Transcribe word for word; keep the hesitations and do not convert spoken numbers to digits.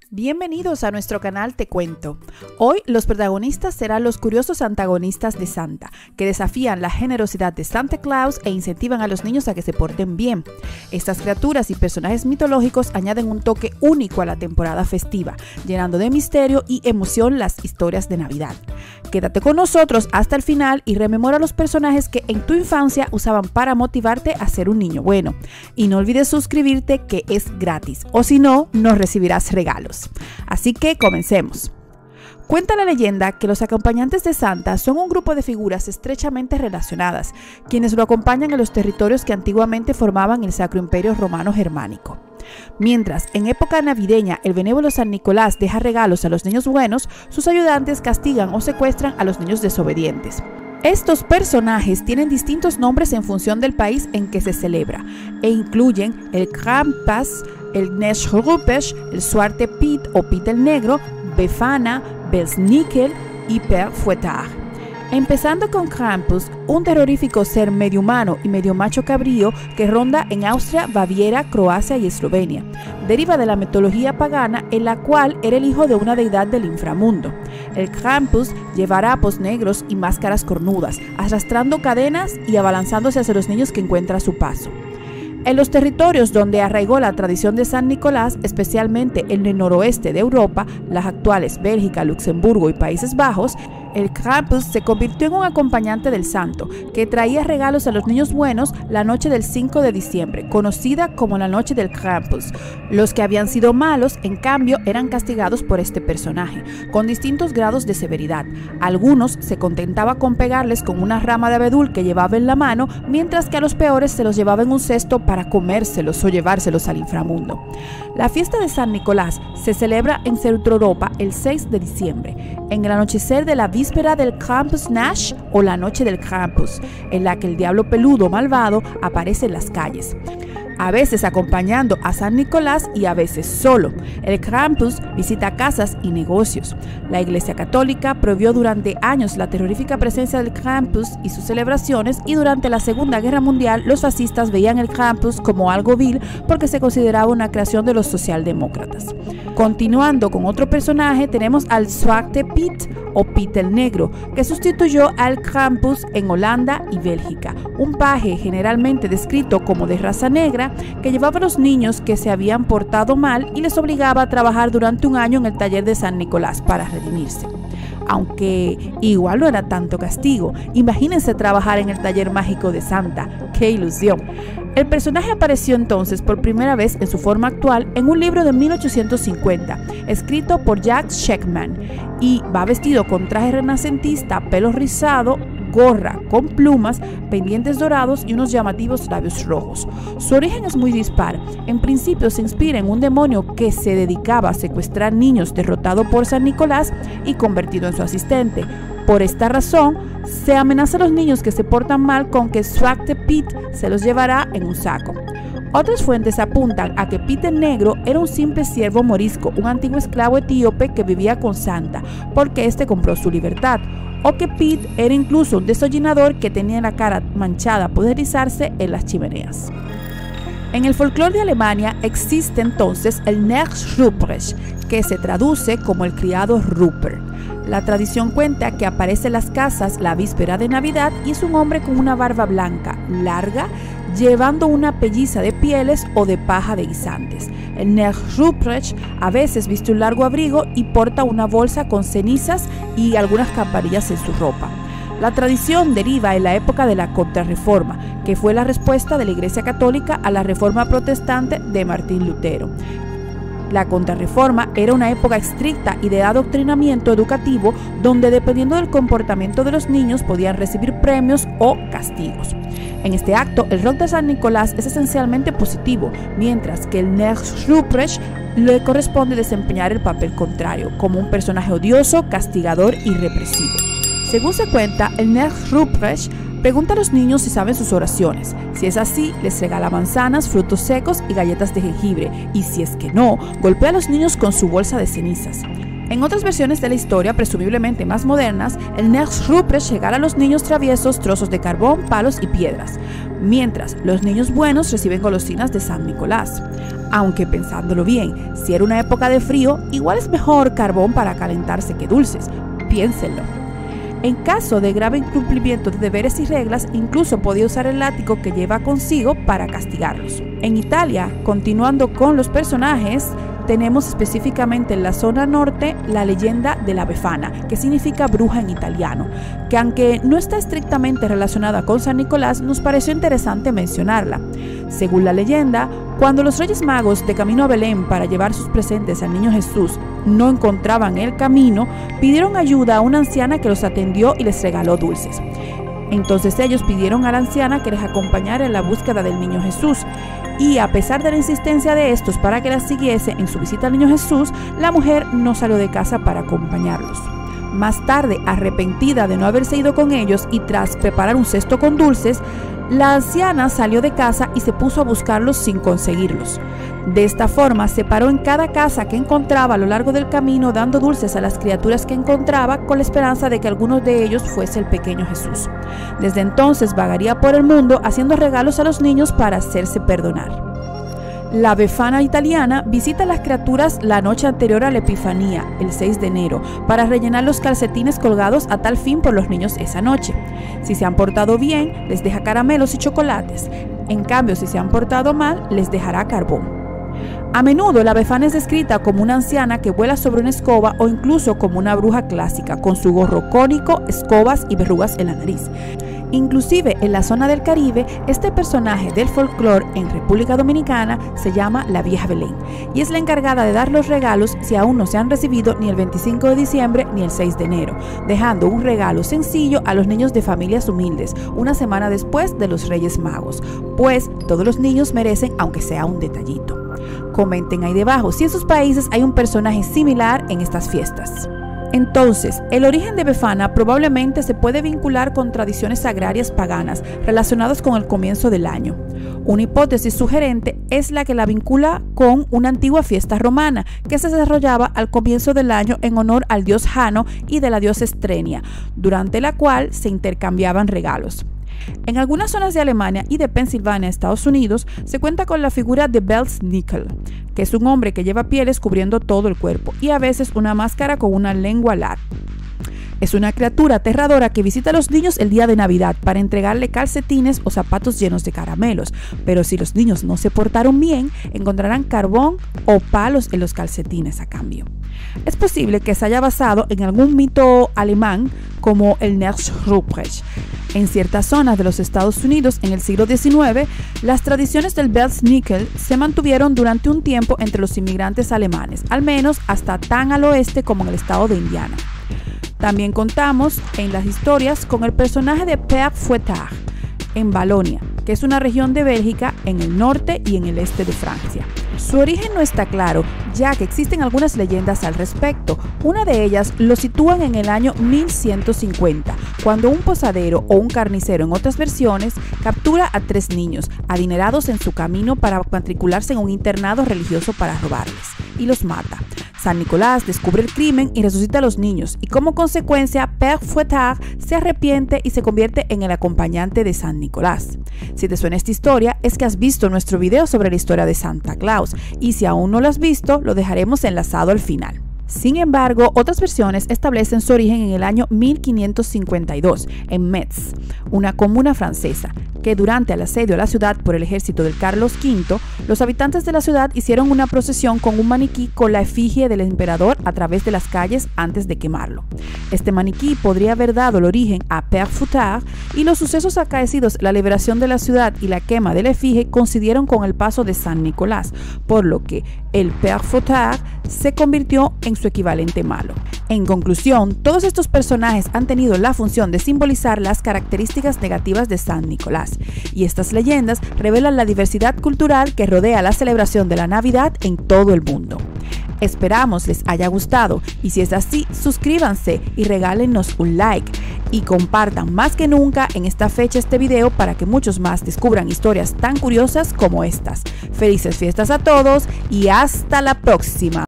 Bienvenidos a nuestro canal Te Cuento. Hoy los protagonistas serán los curiosos antagonistas de Santa, que desafían la generosidad de Santa Claus e incentivan a los niños a que se porten bien. Estas criaturas y personajes mitológicos añaden un toque único a la temporada festiva, llenando de misterio y emoción las historias de Navidad. Quédate con nosotros hasta el final y rememora los personajes que en tu infancia usaban para motivarte a ser un niño bueno. Y no olvides suscribirte, que es gratis, o si no, no recibirás regalos. Así que comencemos. Cuenta la leyenda que los acompañantes de Santa son un grupo de figuras estrechamente relacionadas, quienes lo acompañan en los territorios que antiguamente formaban el Sacro Imperio Romano Germánico. Mientras, en época navideña, el benévolo San Nicolás deja regalos a los niños buenos, sus ayudantes castigan o secuestran a los niños desobedientes. Estos personajes tienen distintos nombres en función del país en que se celebra, e incluyen el Krampus, el Neschrupesch, el Zwarte Piet o Piet el Negro, Befana, Belsnickel y Per Fouettard. Empezando con Krampus, un terrorífico ser medio humano y medio macho cabrío que ronda en Austria, Baviera, Croacia y Eslovenia. Deriva de la mitología pagana, en la cual era el hijo de una deidad del inframundo. El Krampus lleva harapos negros y máscaras cornudas, arrastrando cadenas y abalanzándose hacia los niños que encuentra a su paso. En los territorios donde arraigó la tradición de San Nicolás, especialmente en el noroeste de Europa, las actuales Bélgica, Luxemburgo y Países Bajos, el Krampus se convirtió en un acompañante del santo, que traía regalos a los niños buenos la noche del cinco de diciembre, conocida como la noche del Krampus. Los que habían sido malos, en cambio, eran castigados por este personaje, con distintos grados de severidad. Algunos se contentaba con pegarles con una rama de abedul que llevaba en la mano, mientras que a los peores se los llevaba en un cesto para comérselos o llevárselos al inframundo. La fiesta de San Nicolás se celebra en Centroeuropa el seis de diciembre, en el anochecer de la víspera del Krampusnacht o la noche del Krampus, en la que el diablo peludo malvado aparece en las calles, a veces acompañando a San Nicolás y a veces solo. El Krampus visita casas y negocios. La Iglesia Católica prohibió durante años la terrorífica presencia del Krampus y sus celebraciones, y durante la Segunda Guerra Mundial los fascistas veían el Krampus como algo vil porque se consideraba una creación de los socialdemócratas. Continuando con otro personaje, tenemos al Zwarte Piet o Piet el Negro, que sustituyó al Krampus en Holanda y Bélgica, un paje generalmente descrito como de raza negra, que llevaba a los niños que se habían portado mal y les obligaba a trabajar durante un año en el taller de San Nicolás para redimirse. Aunque igual no era tanto castigo, imagínense trabajar en el taller mágico de Santa, ¡qué ilusión! El personaje apareció entonces por primera vez en su forma actual en un libro de mil ochocientos cincuenta, escrito por Jacques Sheckman, y va vestido con traje renacentista, pelo rizado, gorra con plumas, pendientes dorados y unos llamativos labios rojos. Su origen es muy dispar. En principio se inspira en un demonio que se dedicaba a secuestrar niños, derrotado por San Nicolás y convertido en su asistente. Por esta razón, se amenaza a los niños que se portan mal con que Zwarte Piet se los llevará en un saco. Otras fuentes apuntan a que Piet el Negro era un simple siervo morisco, un antiguo esclavo etíope que vivía con Santa, porque éste compró su libertad, o que Piet era incluso un desollinador que tenía la cara manchada por deslizarse en las chimeneas. En el folclore de Alemania existe entonces el Neschrupesch, que se traduce como el criado Rupert. La tradición cuenta que aparece en las casas la víspera de Navidad y es un hombre con una barba blanca, larga, llevando una pelliza de pieles o de paja de guisantes. El Neschrupesch a veces viste un largo abrigo y porta una bolsa con cenizas y algunas campanillas en su ropa. La tradición deriva en la época de la Contrarreforma, que fue la respuesta de la Iglesia Católica a la Reforma Protestante de Martín Lutero. La Contrarreforma era una época estricta y de adoctrinamiento educativo, donde dependiendo del comportamiento de los niños podían recibir premios o castigos. En este acto, el rol de San Nicolás es esencialmente positivo, mientras que el Neschrupesch le corresponde desempeñar el papel contrario, como un personaje odioso, castigador y represivo. Según se cuenta, el Neschrupesch pregunta a los niños si saben sus oraciones. Si es así, les regala manzanas, frutos secos y galletas de jengibre, y si es que no, golpea a los niños con su bolsa de cenizas. En otras versiones de la historia, presumiblemente más modernas, el Nez Ruprecht regala a los niños traviesos trozos de carbón, palos y piedras, mientras los niños buenos reciben golosinas de San Nicolás. Aunque pensándolo bien, si era una época de frío, igual es mejor carbón para calentarse que dulces. Piénsenlo. En caso de grave incumplimiento de deberes y reglas, incluso podía usar el látigo que lleva consigo para castigarlos. En Italia, continuando con los personajes, tenemos específicamente en la zona norte la leyenda de la Befana, que significa bruja en italiano, que aunque no está estrictamente relacionada con San Nicolás, nos pareció interesante mencionarla. Según la leyenda, cuando los Reyes Magos, de camino a Belén para llevar sus presentes al niño Jesús, no encontraban el camino, pidieron ayuda a una anciana que los atendió y les regaló dulces. Entonces ellos pidieron a la anciana que les acompañara en la búsqueda del niño Jesús, y a pesar de la insistencia de estos para que la siguiese en su visita al niño Jesús, la mujer no salió de casa para acompañarlos. Más tarde, arrepentida de no haberse ido con ellos y tras preparar un cesto con dulces, la anciana salió de casa y se puso a buscarlos sin conseguirlos. De esta forma, se paró en cada casa que encontraba a lo largo del camino, dando dulces a las criaturas que encontraba, con la esperanza de que alguno de ellos fuese el pequeño Jesús. Desde entonces vagaría por el mundo haciendo regalos a los niños para hacerse perdonar. La Befana italiana visita a las criaturas la noche anterior a la Epifanía, el seis de enero, para rellenar los calcetines colgados a tal fin por los niños esa noche. Si se han portado bien, les deja caramelos y chocolates. En cambio, si se han portado mal, les dejará carbón. A menudo la Befana es descrita como una anciana que vuela sobre una escoba o incluso como una bruja clásica, con su gorro cónico, escobas y verrugas en la nariz. Inclusive en la zona del Caribe, este personaje del folclore en República Dominicana se llama la Vieja Belén y es la encargada de dar los regalos si aún no se han recibido ni el veinticinco de diciembre ni el seis de enero, dejando un regalo sencillo a los niños de familias humildes una semana después de los Reyes Magos, pues todos los niños merecen aunque sea un detallito. Comenten ahí debajo si en sus países hay un personaje similar en estas fiestas. Entonces, el origen de Befana probablemente se puede vincular con tradiciones agrarias paganas relacionadas con el comienzo del año. Una hipótesis sugerente es la que la vincula con una antigua fiesta romana que se desarrollaba al comienzo del año en honor al dios Jano y de la diosa Estrenia, durante la cual se intercambiaban regalos. En algunas zonas de Alemania y de Pensilvania, Estados Unidos, se cuenta con la figura de Belsnickel, que es un hombre que lleva pieles cubriendo todo el cuerpo y a veces una máscara con una lengua larga. Es una criatura aterradora que visita a los niños el día de Navidad para entregarle calcetines o zapatos llenos de caramelos, pero si los niños no se portaron bien, encontrarán carbón o palos en los calcetines a cambio. Es posible que se haya basado en algún mito alemán como el Nez Ruprecht. En ciertas zonas de los Estados Unidos en el siglo diecinueve, las tradiciones del Belsnickel se mantuvieron durante un tiempo entre los inmigrantes alemanes, al menos hasta tan al oeste como en el estado de Indiana. También contamos en las historias con el personaje de Père Fouettard en Valonia, que es una región de Bélgica en el norte y en el este de Francia. Su origen no está claro, ya que existen algunas leyendas al respecto. Una de ellas lo sitúan en el año mil ciento cincuenta, cuando un posadero o un carnicero, en otras versiones, captura a tres niños adinerados en su camino para matricularse en un internado religioso para robarles, y los mata. San Nicolás descubre el crimen y resucita a los niños, y como consecuencia, Père Fouettard se arrepiente y se convierte en el acompañante de San Nicolás. Si te suena esta historia, es que has visto nuestro video sobre la historia de Santa Claus, y si aún no lo has visto, lo dejaremos enlazado al final. Sin embargo, otras versiones establecen su origen en el año mil quinientos cincuenta y dos, en Metz, una comuna francesa, que durante el asedio a la ciudad por el ejército del Carlos quinto, los habitantes de la ciudad hicieron una procesión con un maniquí con la efigie del emperador a través de las calles antes de quemarlo. Este maniquí podría haber dado el origen a Père Fouettard, y los sucesos acaecidos, la liberación de la ciudad y la quema de la efigie coincidieron con el paso de San Nicolás, por lo que el Père Fouettard se convirtió en su equivalente malo. En conclusión, todos estos personajes han tenido la función de simbolizar las características negativas de San Nicolás, y estas leyendas revelan la diversidad cultural que rodea la celebración de la Navidad en todo el mundo. Esperamos les haya gustado, y si es así, suscríbanse y regálenos un like y compartan más que nunca en esta fecha este video para que muchos más descubran historias tan curiosas como estas. Felices fiestas a todos y hasta la próxima.